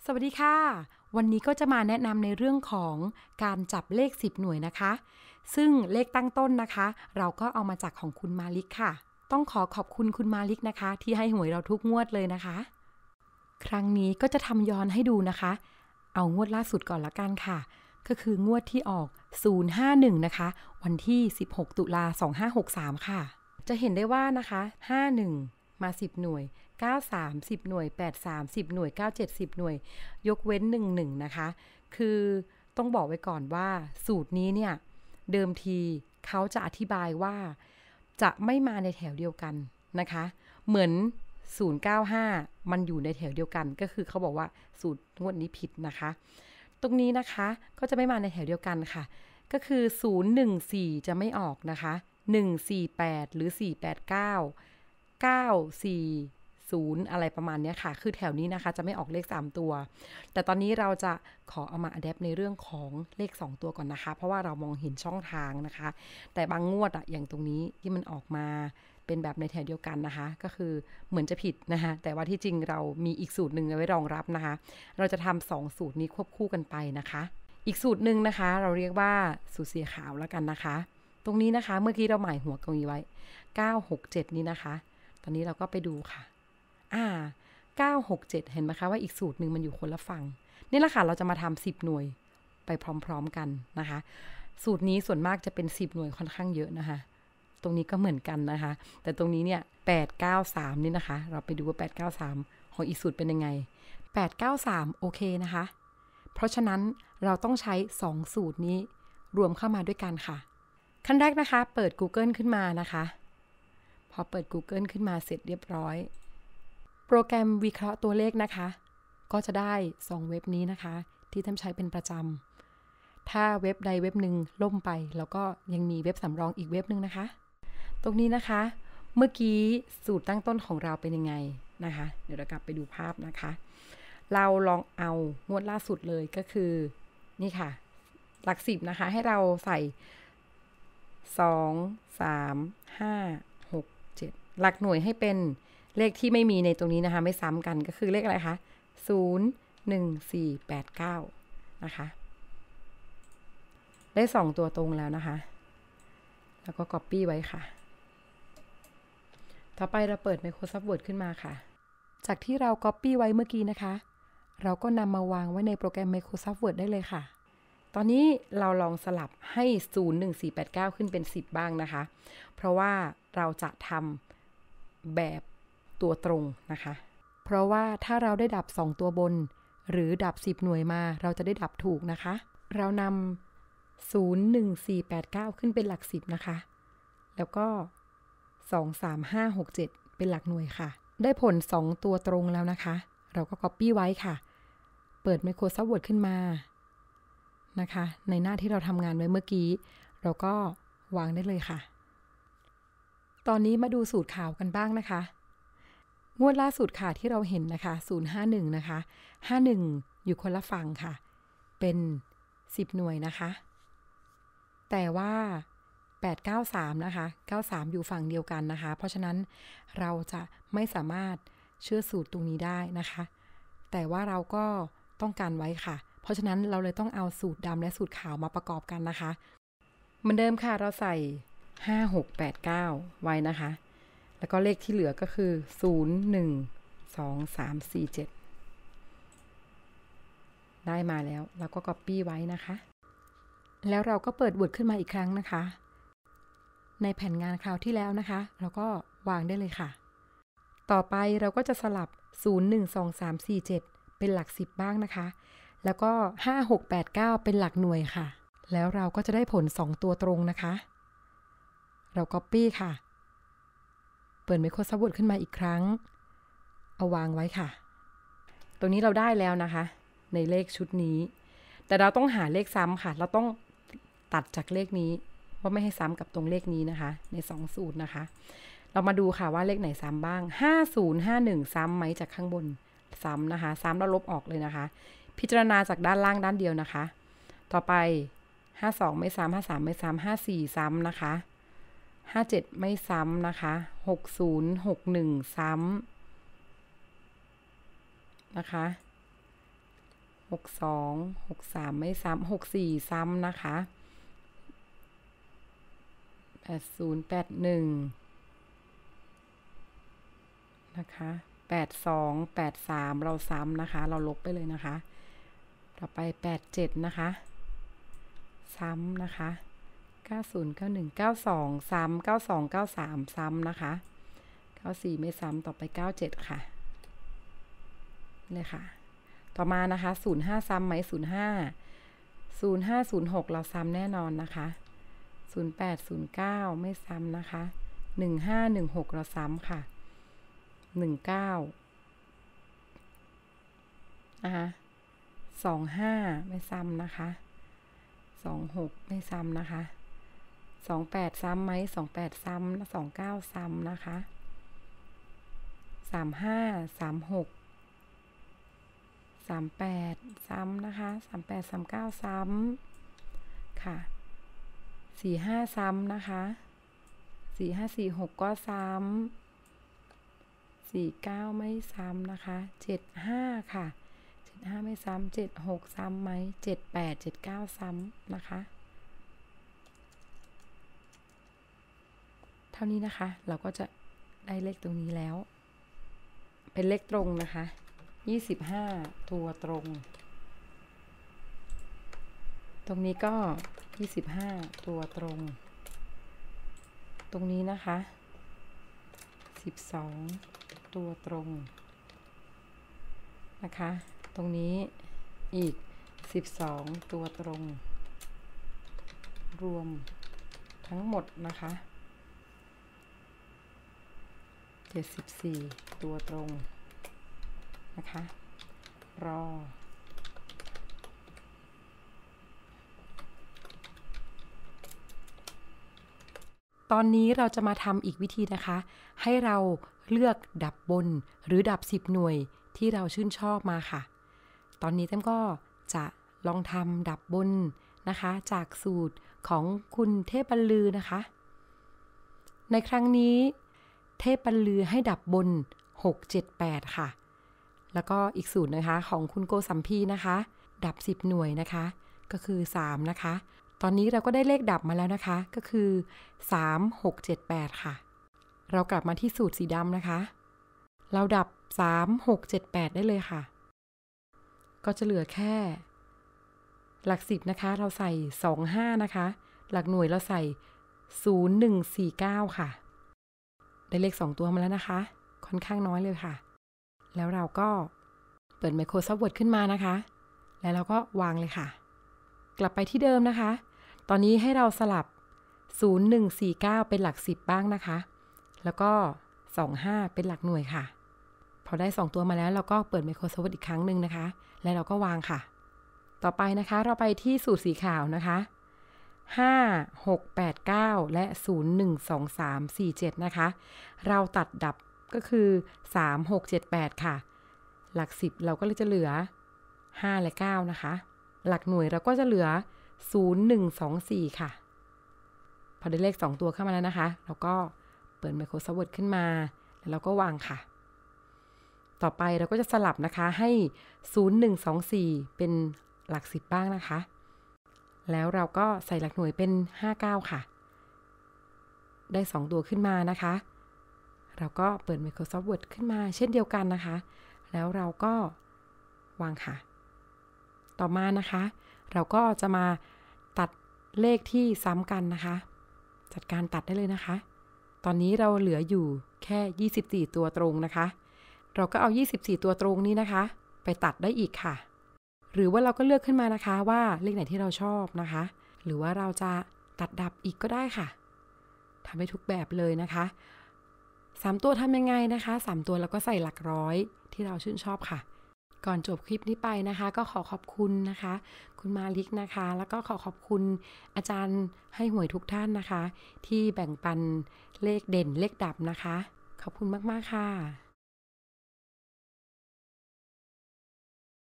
สวัสดีค่ะวันนี้ก็จะมาแนะนำในเรื่องของการจับเลข10หน่วยนะคะซึ่งเลขตั้งต้นนะคะเราก็เอามาจากของคุณมาลิกค่ะต้องขอบคุณคุณมาลิกนะคะที่ให้หวยเราทุกงวดเลยนะคะครั้งนี้ก็จะทำย้อนให้ดูนะคะเอางวดล่าสุดก่อนละกันค่ะก็คืองวดที่ออก051นะคะวันที่16ตุลา2563ค่ะจะเห็นได้ว่านะคะ51มา10หน่วย93 10หน่วย83 10หน่วย97 10หน่วยยกเว้น11นะคะคือต้องบอกไว้ก่อนว่าสูตรนี้เนี่ยเดิมทีเขาจะอธิบายว่าจะไม่มาในแถวเดียวกันนะคะเหมือน095มันอยู่ในแถวเดียวกันก็คือเขาบอกว่าสูตรงวดนี้ผิดนะคะตรงนี้นะคะก็จะไม่มาในแถวเดียวกันค่ะก็คือ014จะไม่ออกนะคะ148หรือ489 940อะไรประมาณนี้ค่ะคือแถวนี้นะคะจะไม่ออกเลข3ตัวแต่ตอนนี้เราจะขอเอามาอัดแอปในเรื่องของเลข2ตัวก่อนนะคะเพราะว่าเรามองเห็นช่องทางนะคะแต่บางงวดอะอย่างตรงนี้ที่มันออกมาเป็นแบบในแถวเดียวกันนะคะก็คือเหมือนจะผิดนะคะแต่ว่าที่จริงเรามีอีกสูตรหนึ่งไว้รองรับนะคะเราจะทำ2สูตรนี้ควบคู่กันไปนะคะอีกสูตรหนึ่งนะคะเราเรียกว่าสูตรเสียขาวแล้วกันนะคะตรงนี้นะคะเมื่อกี้เราหมายหัวตรงนี้ไว้967นี้นะคะตอนนี้เราก็ไปดูค่ะ967เห็นไหมคะว่าอีกสูตรหนึ่งมันอยู่คนละฝั่งนี่แหละค่ะเราจะมาทำ10หน่วยไปพร้อมๆกันนะคะสูตรนี้ส่วนมากจะเป็น10หน่วยค่อนข้างเยอะนะคะตรงนี้ก็เหมือนกันนะคะแต่ตรงนี้เนี่ย893นี่นะคะเราไปดูว่า893ของอีกสูตรเป็นยังไง893โอเคนะคะเพราะฉะนั้นเราต้องใช้2สูตรนี้รวมเข้ามาด้วยกันค่ะขั้นแรกนะคะเปิด Google ขึ้นมานะคะพอเปิด Google ขึ้นมาเสร็จเรียบร้อยโปรแกรมวิเคราะห์ตัวเลขนะคะก็จะได้2เว็บนี้นะคะที่ท่านใช้เป็นประจำถ้าเว็บใดเว็บหนึ่งล่มไปแล้วก็ยังมีเว็บสำรองอีกเว็บหนึ่งนะคะตรงนี้นะคะเมื่อกี้สูตรตั้งต้นของเราเป็นยังไงนะคะเดี๋ยวเรากลับไปดูภาพนะคะเราลองเอางวดล่าสุดเลยก็คือนี่ค่ะหลัก10นะคะให้เราใส่2 3 5 6 7หลักหน่วยให้เป็นเลขที่ไม่มีในตรงนี้นะคะไม่ซ้ำกันก็คือเลขอะไรคะ0 1 4 8 9นะคะได้2ตัวตรงแล้วนะคะแล้วก็ Copy ไว้ค่ะต่อไปเราเปิด Microsoft Word ขึ้นมาค่ะจากที่เรา Copy ไว้เมื่อกี้นะคะเราก็นำมาวางไว้ในโปรแกรม Microsoft Word ได้เลยค่ะตอนนี้เราลองสลับให้01489ขึ้นเป็น10บ้างนะคะเพราะว่าเราจะทำแบบตัวตรงนะคะเพราะว่าถ้าเราได้ดับ2ตัวบนหรือดับ10หน่วยมาเราจะได้ดับถูกนะคะเรานำ01489ขึ้นเป็นหลัก10นะคะแล้วก็23567เป็นหลักหน่วยค่ะได้ผล2ตัวตรงแล้วนะคะเราก็ Copy ไว้ค่ะเปิด Microsoft Word ขึ้นมานะคะในหน้าที่เราทำงานไว้เมื่อกี้เราก็วางได้เลยค่ะตอนนี้มาดูสูตรขาวกันบ้างนะคะงวดล่าสุดค่ะที่เราเห็นนะคะ051นะคะ51อยู่คนละฝั่งค่ะเป็น10หน่วยนะคะแต่ว่า893นะคะ93อยู่ฝั่งเดียวกันนะคะเพราะฉะนั้นเราจะไม่สามารถเชื่อสูตรตรงนี้ได้นะคะแต่ว่าเราก็ต้องการไว้ค่ะเพราะฉะนั้นเราเลยต้องเอาสูตรดำและสูตรขาวมาประกอบกันนะคะเหมือนเดิมค่ะเราใส่5689ไว้นะคะแล้วก็เลขที่เหลือก็คือ0 1 2 3 4 7ได้มาแล้วเราก็ Copy ไว้นะคะแล้วเราก็เปิด Word ขึ้นมาอีกครั้งนะคะในแผ่นงานคราวที่แล้วนะคะเราก็วางได้เลยค่ะต่อไปเราก็จะสลับ0 1 2 3 4 7เป็นหลัก10บ้างนะคะแล้วก็5 6 8 9เป็นหลักหน่วยค่ะแล้วเราก็จะได้ผล2ตัวตรงนะคะเรา Copy ค่ะเปิด Microsoft Word ขึ้นมาอีกครั้งเอาวางไว้ค่ะตรงนี้เราได้แล้วนะคะในเลขชุดนี้แต่เราต้องหาเลขซ้ำค่ะเราต้องตัดจากเลขนี้ว่าไม่ให้ซ้ำกับตรงเลขนี้นะคะใน2สูตรนะคะเรามาดูค่ะว่าเลขไหนซ้ำบ้าง5051ซ้ำไหมจากข้างบนซ้ำนะคะซ้ำแล้วลบออกเลยนะคะพิจารณาจากด้านล่างด้านเดียวนะคะต่อไป52ไม่ซ้ำ53ไม่ซ้ำ54ซ้ำนะคะ57ไม่ซ้ำนะคะ6061ซ้ำนะคะ 62 63ไม่ซ้ำ64ซ้ำนะคะ80 81นะคะ82 83เราซ้ำนะคะเราลบไปเลยนะคะต่อไป87นะคะซ้ำนะคะ90 91 92ซ้ำ92 93ซ้ำนะคะ94ไม่ซ้ำต่อไป97ค่ะเนี่ยค่ะต่อมานะคะ05ซ้ำไหม05 06เราซ้ำแน่นอนนะคะ08 09ไม่ซ้ำนะคะ15 16เราซ้ำค่ะ19นะคะ25ไม่ซ้ำนะคะ26ไม่ซ้ำนะคะ28ซ้ำไหม28ซ้ำ29ซ้ำนะคะ35 36 38ซ้ำนะคะ38 39ซ้ำค่ะ45ซ้ำนะคะ45 46ก็ซ้ำ49ไม่ซ้ำนะคะ75ค่ะ75ไม่ซ้ำ76ซ้ำไหม78 79ซ้ำนะคะเท่านี้นะคะเราก็จะได้เลขตรงนี้แล้วเป็นเลขตรงนะคะ25ตัวตรงตรงนี้ก็25ตัวตรงตรงนี้นะคะ12ตัวตรงนะคะตรงนี้อีก12ตัวตรงรวมทั้งหมดนะคะ74ตัวตรงนะคะรอตอนนี้เราจะมาทำอีกวิธีนะคะให้เราเลือกดับบนหรือดับ10หน่วยที่เราชื่นชอบมาค่ะตอนนี้แต้มก็จะลองทำดับบนนะคะจากสูตรของคุณเทพบรรลือนะคะในครั้งนี้เทพบรรลือให้ดับบน6 7 8ค่ะแล้วก็อีกสูตรนะคะของคุณโกสัมพีนะคะดับ10หน่วยนะคะก็คือ3นะคะตอนนี้เราก็ได้เลขดับมาแล้วนะคะก็คือ3 6 7 8ค่ะเรากลับมาที่สูตรสีดำนะคะเราดับ3 6 7 8ได้เลยค่ะก็จะเหลือแค่หลัก10นะคะเราใส่25นะคะหลักหน่วยเราใส่0149ค่ะได้เลข2ตัวมาแล้วนะคะค่อนข้างน้อยเลยค่ะแล้วเราก็เปิด Microsoft Word ขึ้นมานะคะแล้วเราก็วางเลยค่ะกลับไปที่เดิมนะคะตอนนี้ให้เราสลับ0149เป็นหลัก10บ้างนะคะแล้วก็25เป็นหลักหน่วยค่ะพอได้2ตัวมาแล้วเราก็เปิด Microsoft Word อีกครั้งหนึ่งนะคะแล้วเราก็วางค่ะต่อไปนะคะเราไปที่สูตรสีขาวนะคะ5 6 8 9และ0 1 2 3 4 7นะคะเราตัดดับก็คือ3 6 7 8ค่ะหลัก10เราก็เลยจะเหลือ5และ9นะคะหลักหน่วยเราก็จะเหลือ0 1 2 4ค่ะพอได้เลข2ตัวเข้ามาแล้วนะคะเราก็เปิด Microsoft Word ขึ้นมาแล้วเราก็วางค่ะต่อไปเราก็จะสลับนะคะให้0 1 2 4เป็นหลัก10บ้างนะคะแล้วเราก็ใส่หลักหน่วยเป็น59ค่ะได้2ตัวขึ้นมานะคะเราก็เปิด Microsoft Word ขึ้นมาเช่นเดียวกันนะคะแล้วเราก็วางค่ะต่อมานะคะเราก็จะมาตัดเลขที่ซ้ำกันนะคะจัดการตัดได้เลยนะคะตอนนี้เราเหลืออยู่แค่24ตัวตรงนะคะเราก็เอา24ตัวตรงนี้นะคะไปตัดได้อีกค่ะหรือว่าเราก็เลือกขึ้นมานะคะว่าเลขไหนที่เราชอบนะคะหรือว่าเราจะตัดดับอีกก็ได้ค่ะทำให้ทุกแบบเลยนะคะ3ตัวทำยังไงนะคะ3ตัวเราก็ใส่หลักร้อยที่เราชื่นชอบค่ะก่อนจบคลิปนี้ไปนะคะก็ขอขอบคุณนะคะคุณมาลิกนะคะแล้วก็ขอขอบคุณอาจารย์ให้หวยทุกท่านนะคะที่แบ่งปันเลขเด่นเลขดับนะคะขอบคุณมากๆค่ะ